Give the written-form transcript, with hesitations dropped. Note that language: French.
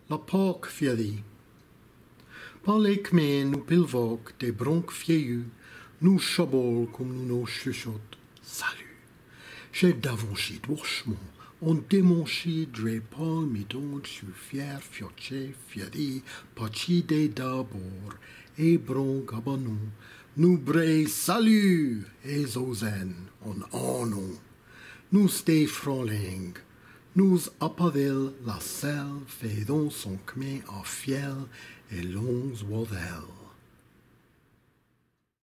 La Pâque fieri. Par les chemins nous pilvoc des broncs fieux, nous chabol comme nous nos chuchotes. Salut. J'ai d'avanchi doucement, on démanchi dre Paul midon sur fier fioche fieri, pachi de d'abord, et bronc abanou, nous bray salut, et zozen, en nom. Nous stay froling, nous appavel la selle, faisons son chemin à fiel et longs wadel.